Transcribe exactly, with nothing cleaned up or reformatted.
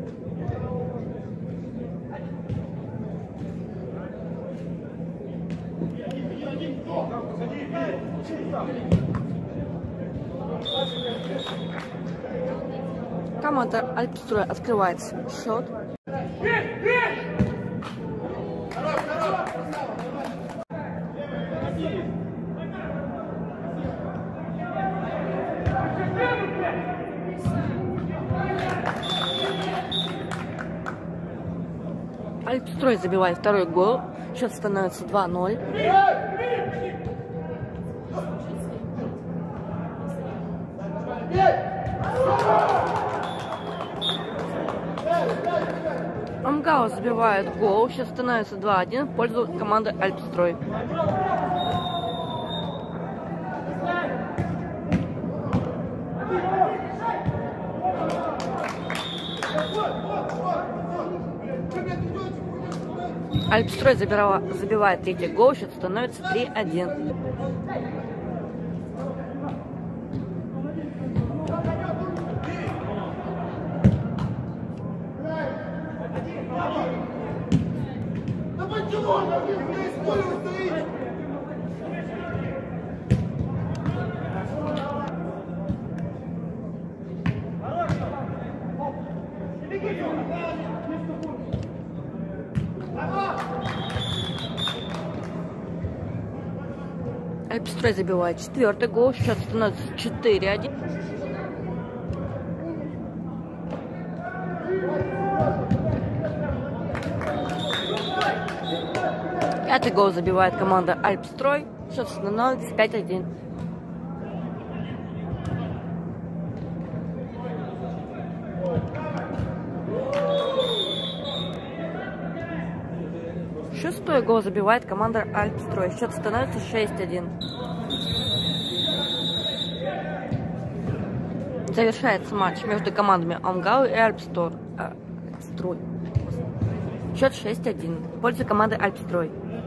Команда Альпстрой открывает счет. Альпстрой забивает второй гол. Счет становится два ноль. Амгао забивает гол. Сейчас становится два один в пользу команды Альпстрой. Альпстрой забивает третий гол. Счет становится три один. Альпстрой забивает четвертый гол, счет становится четыре один. Пятый гол забивает команда Альпстрой, счет становится пять один. Шестой гол забивает команда Альпстрой. Счет становится шесть один. Завершается матч между командами Амгао и Альпстрой. Счет шесть один в пользу команды Альпстрой.